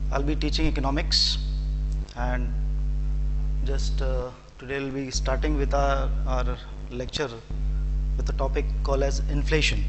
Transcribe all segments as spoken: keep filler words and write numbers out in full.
I'll be teaching economics, and just uh, today we'll be starting with our, our lecture with a topic called as inflation.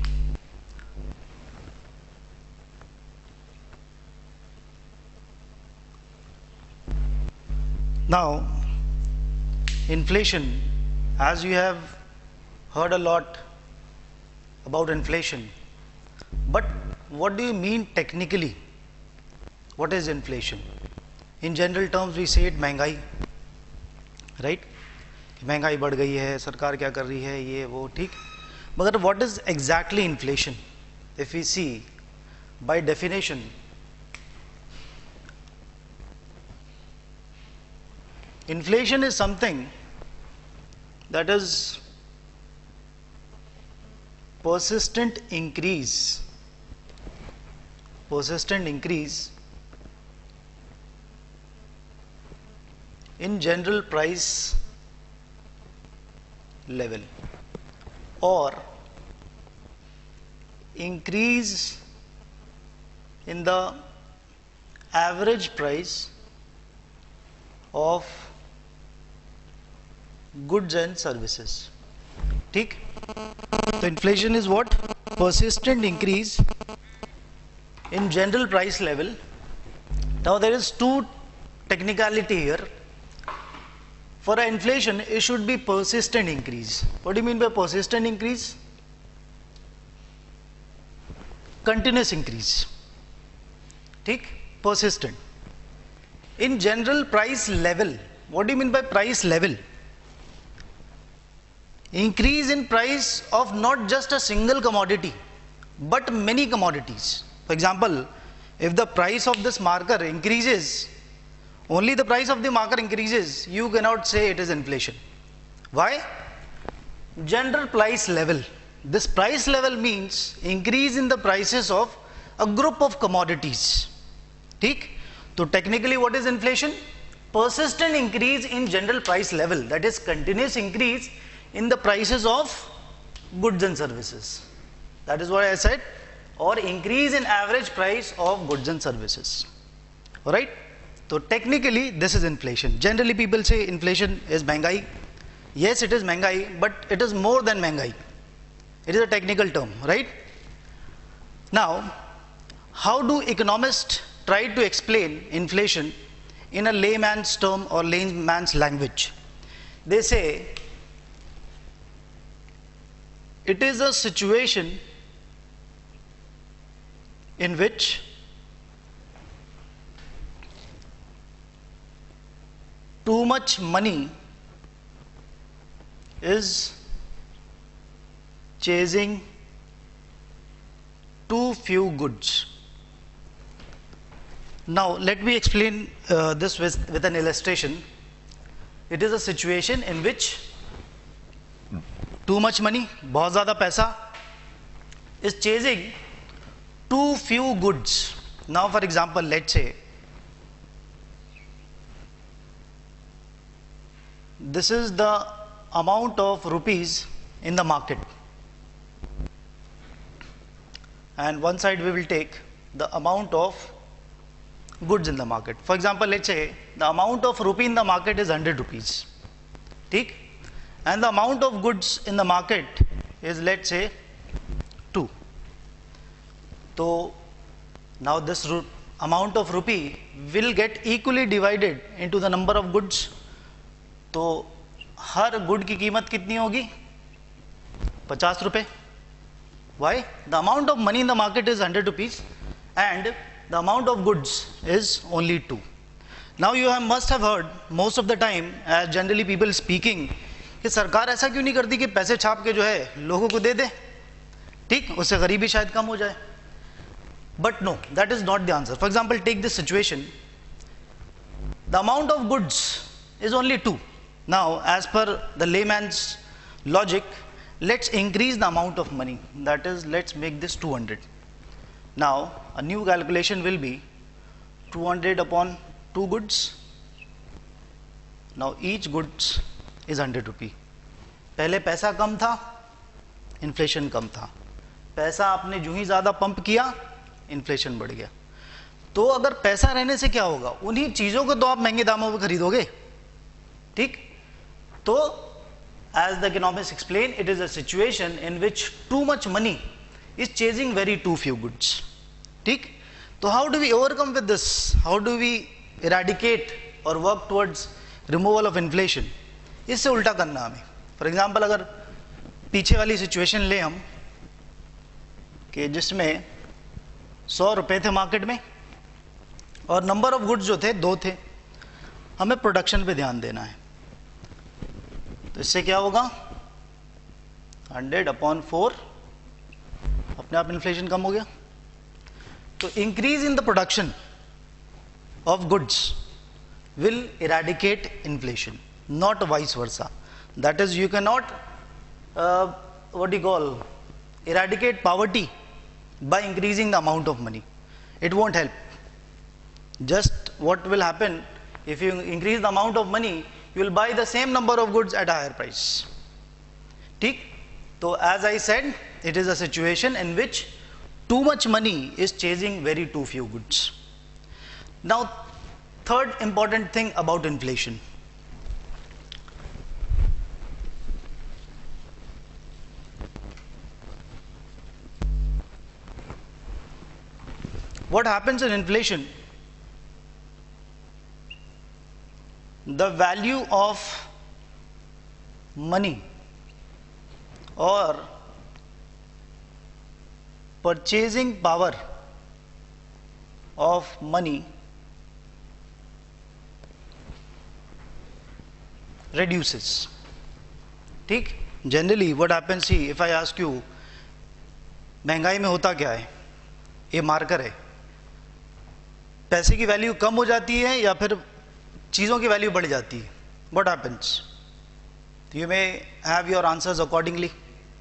Now, inflation, as you have heard a lot about inflation, but what do you mean technically? What is inflation? In general terms, we say it महंगाई, right? महंगाई बढ़ गई है, सरकार क्या कर रही है, ये वो, ठीक? मगर what is exactly inflation? If we see by definition, inflation is something that is persistent increase, persistent increase in general price level or increase in the average price of goods and services. ठीक? So inflation is what? Persistent increase in general price level. Now there is two technicality here. For an inflation, it should be persistent increase. What do you mean by persistent increase? Continuous increase. ठीक? Persistent. In general price level, what do you mean by price level? Increase in price of not just a single commodity, but many commodities. For example, if the price of this marker increases, only the price of the marker increases, you cannot say it is inflation. Why? General price level. This price level means increase in the prices of a group of commodities. ठीक? So technically what is inflation? Persistent increase in general price level, that is continuous increase in the prices of goods and services. That is what I said, or increase in average price of goods and services. Alright? So technically this is inflation. Generally people say inflation is महंगाई. Yes, it is महंगाई, but it is more than महंगाई. It is a technical term, right? Now, how do economists try to explain inflation in a layman's term or layman's language? They say it is a situation in which too much money is chasing too few goods. Now let me explain uh, this with, with an illustration. It is a situation in which too much money, बहुत ज़्यादा पैसा, is chasing too few goods. Now for example, let's say this is the amount of rupees in the market, and one side we will take the amount of goods in the market. For example, let's say the amount of rupee in the market is one hundred rupees, ठीक? And the amount of goods in the market is, let's say, two. So now this amount of rupee will get equally divided into the number of goods. तो her good की कीमत कितनी होगी? पचास रुपए. Why? The amount of money in the market is one hundred rupees and the amount of goods is only two. Now you have, must have heard most of the time, as generally people speaking, कि सरकार ऐसा क्यों नहीं करती कि पैसे छाप के जो है लोगों को दे दे, ठीक? उससे गरीबी शायद कम हो जाए. But no, that is not the answer. For example, take this situation. The amount of goods is only two. Now, as per the layman's logic, let's increase the amount of money. That is, let's make this two hundred. Now, a new calculation will be two hundred upon two goods. Now, each goods is one hundred rupee. पहले पैसा कम था, inflation कम था. पैसा आपने जो ही ज़्यादा pump किया, inflation बढ़ गया. तो अगर पैसा रहने से क्या होगा, उन्हीं चीजों को तो आप महंगे दामों पर खरीदोगे, ठीक। तो as the economists explain, it is a situation in which too much money is chasing very too few goods, ठीक। तो how do we overcome with this, how do we eradicate or work towards removal of inflation? इससे उल्टा करना हमें। For example अगर पीछे वाली situation ले हम कि जिसमें सौ रुपए थे मार्केट में और नंबर ऑफ गुड्स जो थे दो थे, हमें प्रोडक्शन पे ध्यान देना है। तो इससे क्या होगा, हंड्रेड अपॉन फोर, अपने आप इन्फ्लेशन कम हो गया। तो increase in the production of goods will eradicate inflation, not vice versa. That is, you cannot uh, what do you call eradicate poverty by increasing the amount of money. It won't help. Just what will happen, if you increase the amount of money, you will buy the same number of goods at a higher price, ठीक। So as I said, it is a situation in which too much money is chasing very too few goods. Now, third important thing about inflation. What happens in inflation? The value of money or purchasing power of money reduces, ठीक। Generally what happens, see if I ask you, महंगाई में होता क्या है, ये marker है, पैसे की वैल्यू कम हो जाती है या फिर चीज़ों की वैल्यू बढ़ जाती है। What happens, you may have your answers accordingly.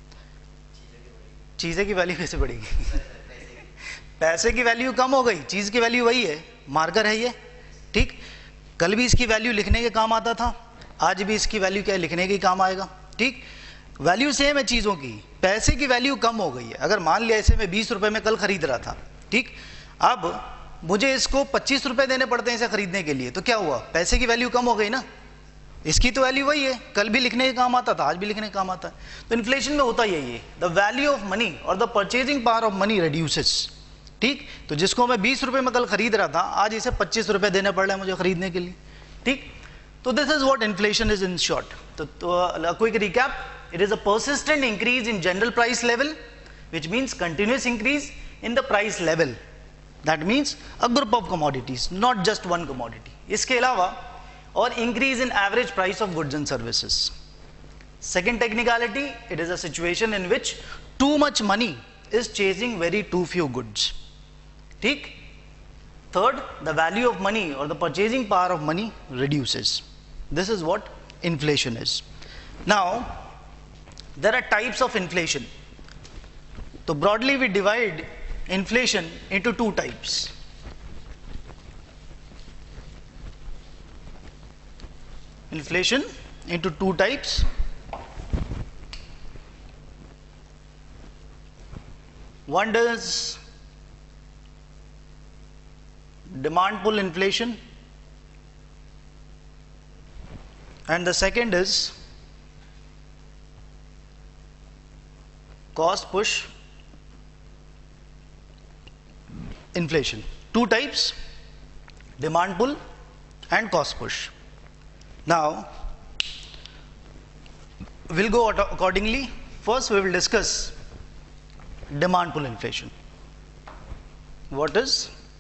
चीज़ें की वैल्यू कैसे बढ़ेगी पैसे की वैल्यू कम हो गई, चीज़ की वैल्यू वही है, मार्कर है ये, ठीक। कल भी इसकी वैल्यू लिखने के काम आता था, आज भी इसकी वैल्यू क्या है, लिखने के काम आएगा, ठीक। वैल्यू सेम है चीज़ों की, पैसे की वैल्यू कम हो गई है। अगर मान लिया इसे मैं बीस रुपए में कल खरीद रहा था, ठीक, अब मुझे इसको पच्चीस रुपए देने पड़ते हैं इसे खरीदने के लिए, तो क्या हुआ, पैसे की वैल्यू कम हो गई ना। इसकी तो वैल्यू वही है, कल भी लिखने के काम आता था, आज भी लिखने के काम आता है। तो इन्फ्लेशन में होता यही है, द वैल्यू ऑफ मनी और the purchasing power of money reduces, ठीक। तो जिसको मैं बीस रुपए में कल खरीद रहा था, आज इसे पच्चीस रुपए देने पड़ रहे हैं मुझे खरीदने के लिए, ठीक। तो this is what inflation is in short. तो quick recap, it is a persistent increase in general price level which means continuous increase in the price level. That means a group of commodities, not just one commodity. इसके अलावा और increase in average price of goods and services. Second technicality, it is a situation in which too much money is chasing very too few goods. ठीक? Third, the value of money or the purchasing power of money reduces. This is what inflation is. Now, there are types of inflation. So broadly we divide inflation into two types. Inflation into two types. One is demand pull inflation, and the second is cost push inflation. Two types, demand pull and cost push. Now we'll go accordingly. First we will discuss demand pull inflation. What is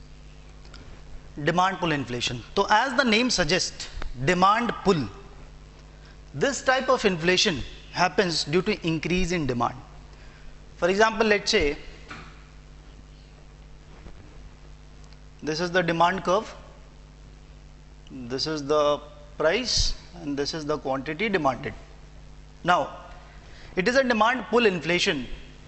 demand pull inflation? So as the name suggests, demand pull, this type of inflation happens due to increase in demand. For example, let's say this is the demand curve, this is the price, and this is the quantity demanded. Now, it is a demand pull inflation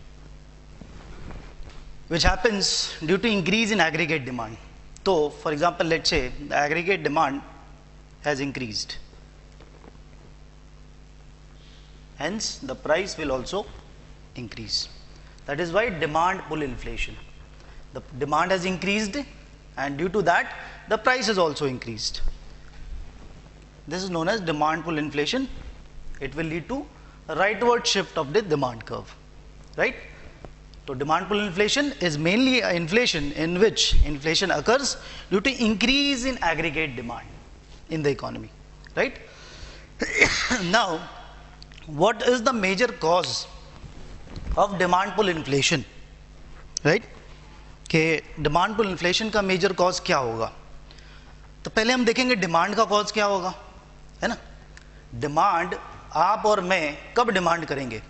which happens due to increase in aggregate demand. So, for example, let's say the aggregate demand has increased, hence the price will also increase. That is why demand pull inflation. The demand has increased, and due to that the price is also increased. This is known as demand pull inflation. It will lead to a rightward shift of the demand curve, right? So demand pull inflation is mainly an inflation in which inflation occurs due to increase in aggregate demand in the economy, right? Now, what is the major cause of demand pull inflation, right? कि demand pull inflation का major cause क्या होगा? तो पहले हम देखेंगे demand का cause क्या होगा, है ना? डिमांड आप और मैं कब डिमांड करेंगे?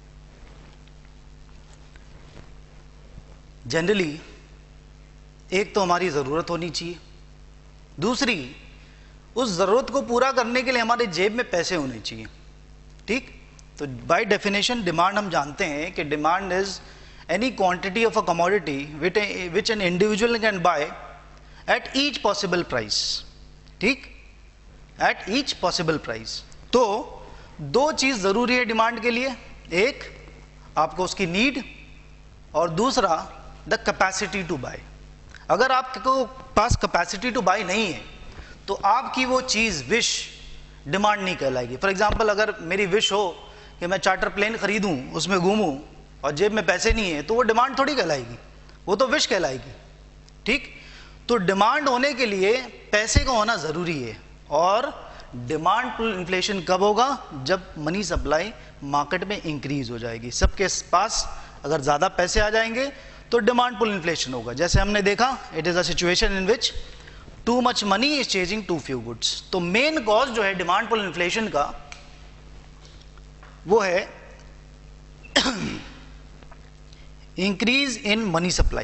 जनरली एक तो हमारी ज़रूरत होनी चाहिए, दूसरी उस ज़रूरत को पूरा करने के लिए हमारे जेब में पैसे होने चाहिए, ठीक? तो बाय डेफिनेशन डिमांड हम जानते हैं कि demand is any quantity of a commodity which an individual can buy at each possible price, ठीक? At each possible price. तो दो चीज़ ज़रूरी है डिमांड के लिए, एक आपको उसकी नीड और दूसरा द कैपेसिटी टू बाय। अगर आपको पास कैपेसिटी टू बाय नहीं है तो आपकी वो चीज़ विश डिमांड नहीं कहलाएगी। फॉर एग्जांपल, अगर मेरी विश हो कि मैं चार्टर प्लेन खरीदूं, उसमें घूमूं और जेब में पैसे नहीं है, तो वो डिमांड थोड़ी कहलाएगी, वो तो विश कहलाएगी, ठीक? तो डिमांड होने के लिए पैसे का होना ज़रूरी है। और डिमांड पुल इन्फ्लेशन कब होगा? जब मनी सप्लाई मार्केट में इंक्रीज हो जाएगी, सबके पास अगर ज़्यादा पैसे आ जाएंगे तो डिमांड पुल इन्फ्लेशन होगा। जैसे हमने देखा, it is a situation in which too much money is chasing too few goods. तो मेन कॉज जो है डिमांड पुल इन्फ्लेशन का वो है increase in money supply.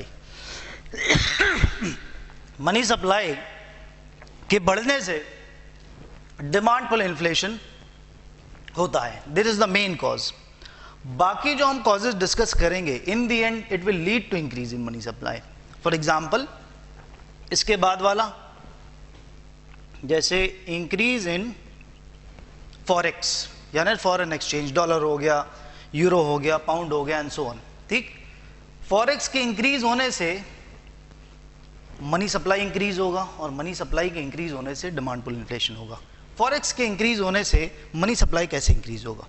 Money supply के बढ़ने से डिमांड पुल इन्फ्लेशन होता है, this is the main cause. बाकी जो हम कॉजेज डिस्कस करेंगे, in the end it will lead to increase in money supply. For example, इसके बाद वाला जैसे इंक्रीज इन फॉरेक्स यानी फॉरेन एक्सचेंज, डॉलर हो गया, यूरो हो गया, पाउंड हो गया एंड सो ऑन, ठीक? फॉरेक्स के इंक्रीज होने से मनी सप्लाई इंक्रीज होगा और मनी सप्लाई के इंक्रीज होने से डिमांड पुल इन्फ्लेशन होगा। फॉरेक्स के इंक्रीज होने से मनी सप्लाई कैसे इंक्रीज होगा?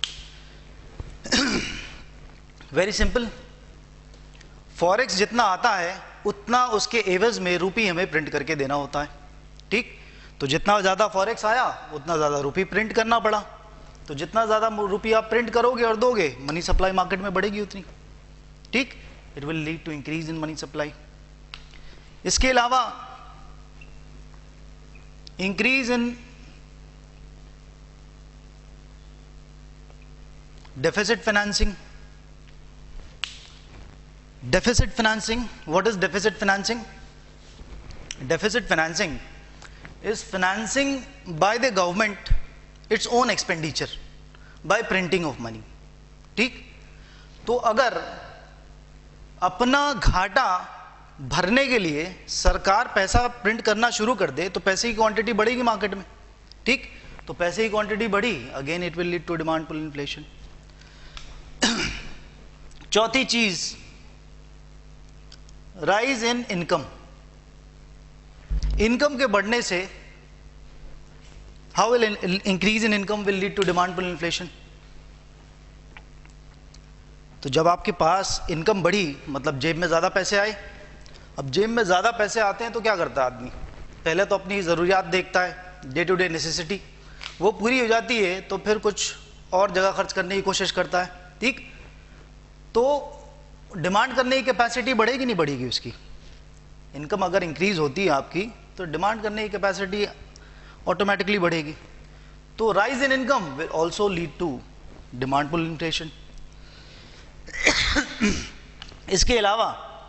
वेरी सिंपल, फॉरेक्स जितना आता है उतना उसके एवज में रूपी हमें प्रिंट करके देना होता है, ठीक? तो जितना ज़्यादा फॉरेक्स आया उतना ज़्यादा रूपी प्रिंट करना पड़ा। तो जितना ज़्यादा रूपी आप प्रिंट करोगे और दोगे, मनी सप्लाई मार्केट में बढ़ेगी उतनी, ठीक? It will lead to increase in money supply. इसके अलावा increase in deficit financing. Deficit financing, what is deficit financing? Deficit financing is financing by the government its own expenditure by printing of money, ठीक? तो अगर अपना घाटा भरने के लिए सरकार पैसा प्रिंट करना शुरू कर दे तो पैसे की क्वांटिटी बढ़ेगी मार्केट में, ठीक? तो पैसे की क्वांटिटी बढ़ी, again it will lead to demand pull inflation. चौथी चीज, राइज इन इनकम। इनकम के बढ़ने से how will increase in income will lead to demand pull inflation. तो जब आपके पास इनकम बढ़ी मतलब जेब में ज़्यादा पैसे आए। अब जेब में ज़्यादा पैसे आते हैं तो क्या करता है आदमी? पहले तो अपनी ज़रूरियात देखता है, डे टू डे नेसेसिटी, वो पूरी हो जाती है तो फिर कुछ और जगह खर्च करने की कोशिश करता है, ठीक? तो डिमांड करने की कैपेसिटी बढ़ेगी नहीं बढ़ेगी उसकी? इनकम अगर इंक्रीज होती है आपकी तो डिमांड करने की कैपेसिटी ऑटोमेटिकली बढ़ेगी। तो rise in income will also lead to demand pull inflation. इसके अलावा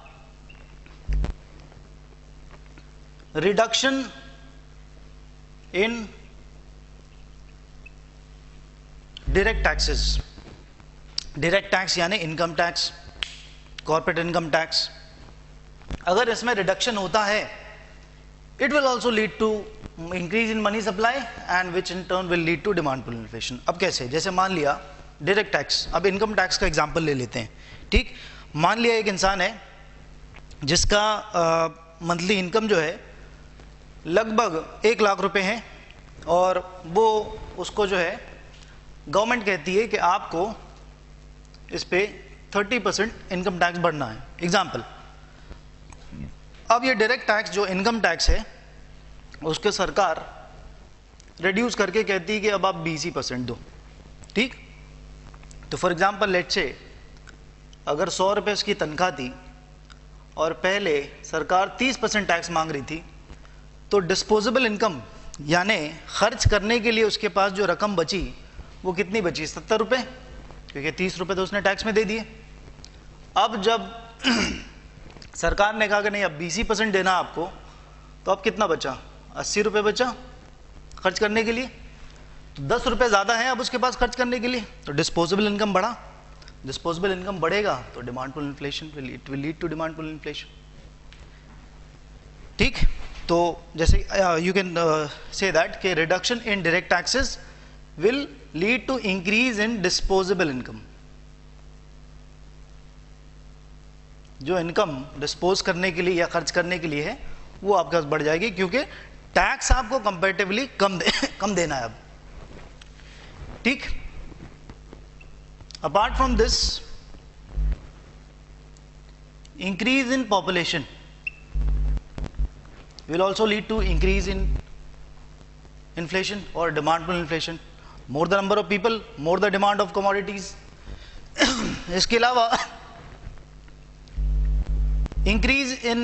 reduction in direct taxes. Direct tax यानी income tax, corporate income tax, अगर इसमें रिडक्शन होता है it will also lead to increase in money supply and which in turn will lead to demand pull inflation. अब कैसे? जैसे मान लिया डायरेक्ट टैक्स, अब इनकम टैक्स का एग्जांपल ले लेते हैं, ठीक? मान लिया एक इंसान है जिसका मंथली इनकम जो है लगभग एक लाख रुपए है, और वो उसको जो है गवर्नमेंट कहती है कि आपको इस पे थर्टी परसेंट इनकम टैक्स भरना है। एग्जाम्पल, अब ये डायरेक्ट टैक्स जो इनकम टैक्स है उसके सरकार रिड्यूस करके कहती है कि अब आप बीस ही परसेंट दो, ठीक। तो फॉर एग्जांपल लेट्स से अगर सौ रुपये उसकी तनख्वाह थी और पहले सरकार तीस परसेंट टैक्स मांग रही थी, तो डिस्पोजेबल इनकम यानी खर्च करने के लिए उसके पास जो रकम बची वो कितनी बची, सत्तर रुपये, क्योंकि तीस रुपये तो उसने टैक्स में दे दिए। अब जब सरकार ने कहा कि नहीं अब बीस ही परसेंट देना आपको, तो अब कितना बचा, अस्सी रुपये बचा खर्च करने के लिए, तो दस रुपये ज़्यादा है अब उसके पास खर्च करने के लिए, तो डिस्पोजेबल इनकम बढ़ा। डिस्पोजेबल इनकम बढ़ेगा तो demand pull inflation, it will lead to demand pull inflation, ठीक। तो जैसे यू कैन से दैट कि reduction in direct taxes will lead to increase in disposable income. जो इनकम डिस्पोज करने के लिए या खर्च करने के लिए है वो आपके पास बढ़ जाएगी, क्योंकि टैक्स आपको कंपैरेटिवली कम दे, कम देना है अब, ठीक। Apart from this, increase in population will also lead to increase in inflation or demand pull inflation. More the number of people, more the demand of commodities. इसके अलावा increase in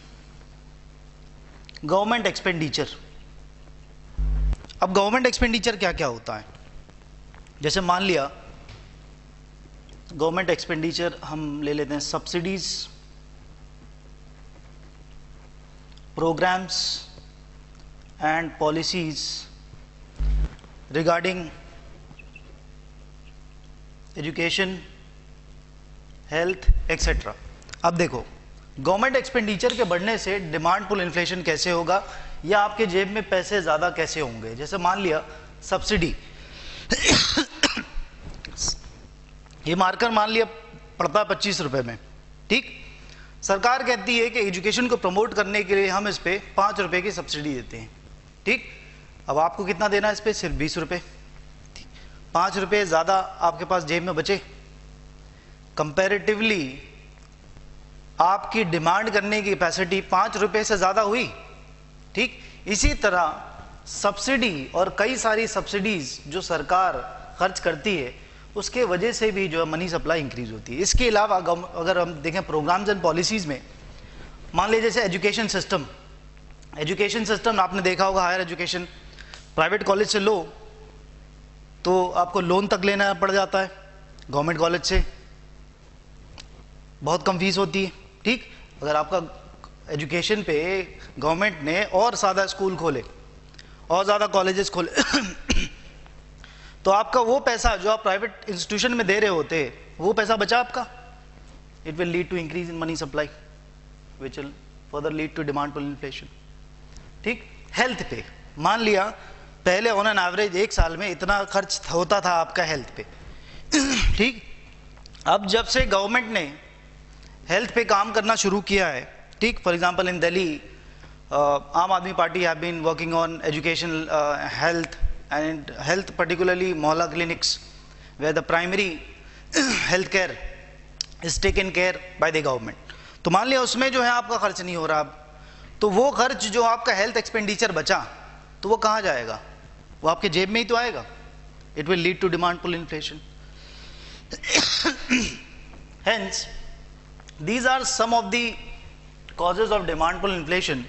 government expenditure. अब government expenditure क्या क्या होता है, जैसे मान लिया government expenditure हम ले लेते हैं subsidies, programs and policies regarding education, health, et cetera. अब देखो गवर्नमेंट एक्सपेंडिचर के बढ़ने से डिमांड पुल इन्फ्लेशन कैसे होगा, या आपके जेब में पैसे ज़्यादा कैसे होंगे। जैसे मान लिया सब्सिडी, ये मार्कर मान लिया पड़ता है पच्चीस रुपये में, ठीक। सरकार कहती है कि एजुकेशन को प्रमोट करने के लिए हम इस पे पाँच रुपए की सब्सिडी देते हैं, ठीक। अब आपको कितना देना है इस पे, सिर्फ बीस रुपये, ठीक। पाँच रुपये ज़्यादा आपके पास जेब में बचे, कंपैरेटिवली आपकी डिमांड करने की कैपेसिटी पाँच रुपये से ज़्यादा हुई, ठीक। इसी तरह सब्सिडी और कई सारी सब्सिडीज़ जो सरकार खर्च करती है उसके वजह से भी जो है मनी सप्लाई इंक्रीज होती है। इसके अलावा अगर हम देखें प्रोग्राम्स एंड पॉलिसीज़ में, मान लीजिए जैसे एजुकेशन सिस्टम, एजुकेशन सिस्टम आपने देखा होगा, हायर एजुकेशन प्राइवेट कॉलेज से लो तो आपको लोन तक लेना पड़ जाता है, गवर्नमेंट कॉलेज से बहुत कम फीस होती है, ठीक। अगर आपका एजुकेशन पे गवर्नमेंट ने और ज़्यादा स्कूल खोले और ज़्यादा कॉलेजेस खोले तो आपका वो पैसा जो आप प्राइवेट इंस्टीट्यूशन में दे रहे होते वो पैसा बचा आपका, it will lead to increase in money supply which will further lead to demand pull inflation, ठीक। हेल्थ पे मान लिया पहले ऑन एन एवरेज एक साल में इतना खर्च होता था आपका हेल्थ पे, ठीक। अब जब से गवर्नमेंट ने हेल्थ पे काम करना शुरू किया है, ठीक। For example in Delhi Aam Aadmi Party have been working on education, health and health, particularly mohalla clinics where the primary health care is taken care by the government. तो मान लिया उसमें जो है आपका खर्च नहीं हो रहा, अब तो वो खर्च जो आपका हेल्थ एक्सपेंडिचर बचा तो वो कहाँ जाएगा, वो आपके जेब में ही तो आएगा, it will lead to demand pull inflation. Hence these are some of the causes of demand pull inflation.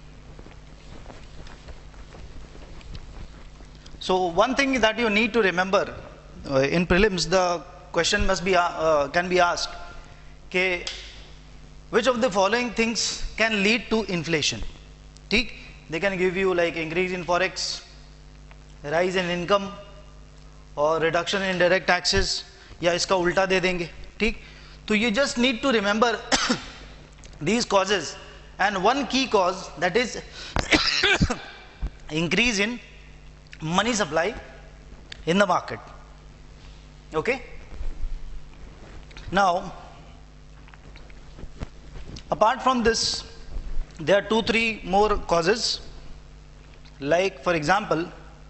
So one thing that you need to remember uh, in prelims, the question must be uh, can be asked कि which of the following things can lead to inflation, ठीक। they can give you like increase in forex, rise in income और reduction in direct taxes, या इसका उल्टा दे देंगे, ठीक। तो you just need to remember these causes, and one key cause, that is increase in money supply in the market, okay. Now apart from this, there are two three more causes, like for example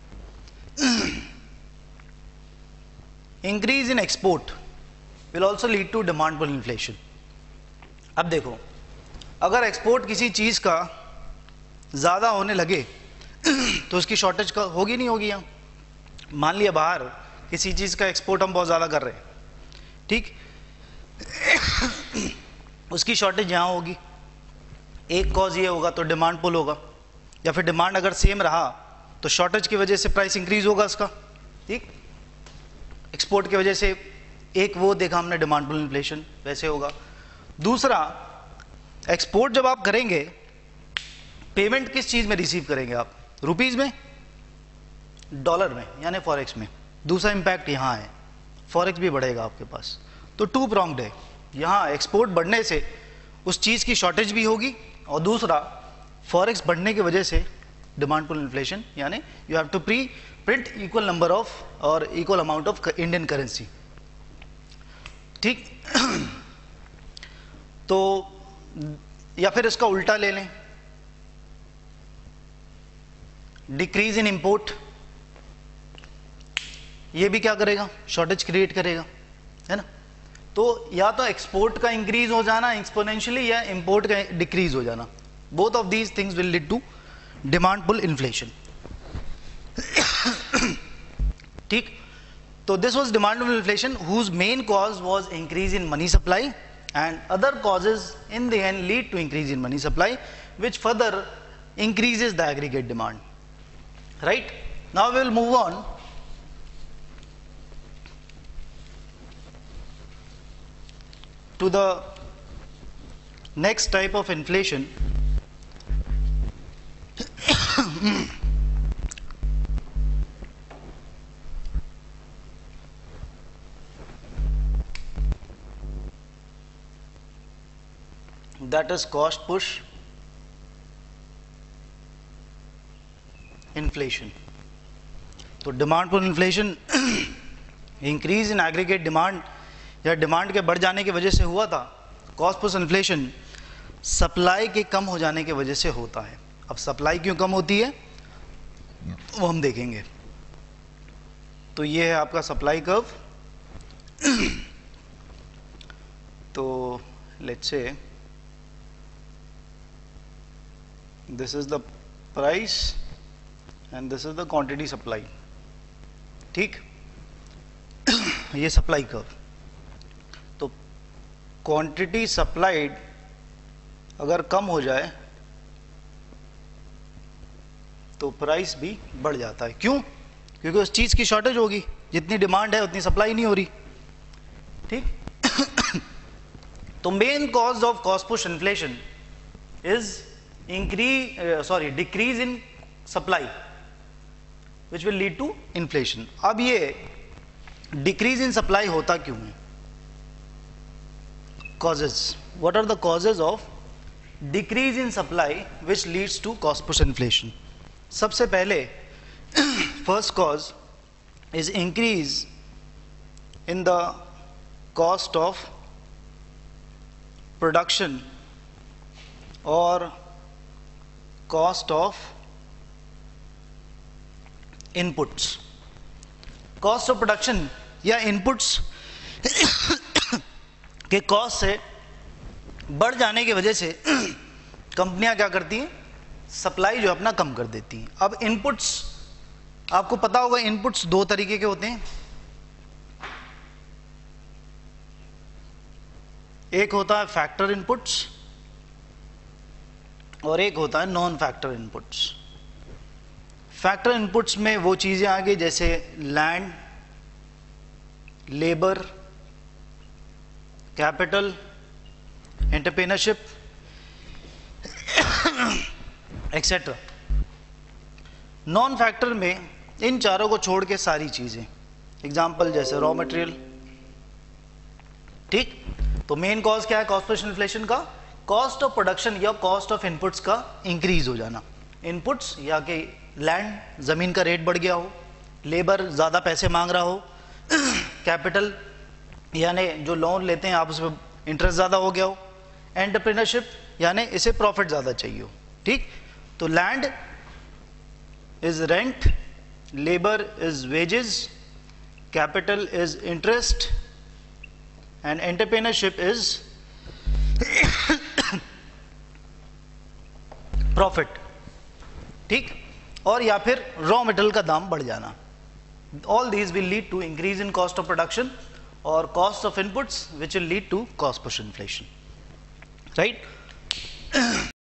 increase in export will also lead to demand pull inflation. अब देखो, अगर export किसी चीज़ का ज़्यादा होने लगे तो उसकी शॉर्टेज का होगी नहीं होगी? यहाँ मान लिया बाहर किसी चीज़ का एक्सपोर्ट हम बहुत ज़्यादा कर रहे हैं, ठीक, उसकी शॉर्टेज यहाँ होगी, एक कॉज ये होगा तो डिमांड पुल होगा, या फिर डिमांड अगर सेम रहा तो शॉर्टेज की वजह से प्राइस इंक्रीज होगा उसका, ठीक, एक्सपोर्ट की वजह से एक वो देखा हमने डिमांड पुल इन्फ्लेशन वैसे होगा। दूसरा, एक्सपोर्ट जब आप करेंगे पेमेंट किस चीज़ में रिसीव करेंगे आप? रुपीज़ में, डॉलर में, यानी फॉरेक्स में। दूसरा इम्पैक्ट यहाँ है, फॉरेक्स भी बढ़ेगा आपके पास, तो टू प्रॉन्ग्ड है। यहाँ एक्सपोर्ट बढ़ने से उस चीज़ की शॉर्टेज भी होगी, और दूसरा फॉरेक्स बढ़ने की वजह से डिमांड पुल इन्फ्लेशन, यानी you have to pre print equal number of और equal amount of Indian currency, ठीक। तो या फिर इसका उल्टा ले लें, डिक्रीज इन इंपोर्ट, ये भी क्या करेगा? शॉर्टेज क्रिएट करेगा, है ना। तो या तो एक्सपोर्ट का इंक्रीज हो जाना एक्सपोनेंशियली, या इंपोर्ट का डिक्रीज हो जाना, both of these things will lead to demand pull inflation, ठीक। तो this was demand pull inflation whose main cause was increase in money supply, and other causes in the end lead to increase in money supply, which further increases the aggregate demand, right? Now we will move on to the next type of inflation, that is cost push inflation. तो demand pull inflation increase in aggregate demand या demand के बढ़ जाने की वजह से हुआ था। कॉस्ट पुश इन्फ्लेशन सप्लाई के कम हो जाने की वजह से होता है। अब सप्लाई क्यों कम होती है वो हम देखेंगे। तो ये है आपका सप्लाई कर्व। तो let's say this is the price and this is the quantity supply, ठीक। ये सप्लाई कर्व। तो क्वांटिटी सप्लाइड अगर कम हो जाए तो प्राइस भी बढ़ जाता है। क्यों? क्योंकि उस चीज की शॉर्टेज होगी, जितनी डिमांड है उतनी सप्लाई नहीं हो रही, ठीक। तो main cause of cost push inflation is increase uh, sorry decrease in supply which will lead to inflation. अब ये decrease in supply होता क्यों है? Causes. What are the causes of decrease in supply which leads to cost push inflation? सबसे पहले first cause is increase in the cost of production or cost of inputs. Cost of production या inputs के cost से बढ़ जाने की वजह से कंपनियां क्या करती हैं? सप्लाई जो अपना कम कर देती हैं। अब इनपुट्स आपको पता होगा, इनपुट्स दो तरीके के होते हैं। एक होता है फैक्टर इनपुट्स और एक होता है non factor inputs. Factor inputs में वो चीजें आ गई जैसे land, labour, capital, entrepreneurship etcetera. Non factor में इन चारों को छोड़ के सारी चीजें, एग्जाम्पल जैसे रॉ मटेरियल, ठीक। तो मेन कॉज क्या है कॉस्ट पुश इन्फ्लेशन का? कॉस्ट ऑफ प्रोडक्शन या कॉस्ट ऑफ इनपुट्स का इंक्रीज हो जाना। इनपुट्स या कि लैंड जमीन का रेट बढ़ गया हो, लेबर ज़्यादा पैसे मांग रहा हो, कैपिटल यानी जो लोन लेते हैं आप उसमें इंटरेस्ट ज़्यादा हो गया हो, एंटरप्रेन्योरशिप यानी इसे प्रॉफिट ज़्यादा चाहिए हो, ठीक। तो land is rent, labour is wages, capital is interest and entrepreneurship is profit, ठीक। और या फिर रॉ मटेरियल का दाम बढ़ जाना, all these will lead to increase in cost of production और cost of inputs which will lead to cost push inflation, right.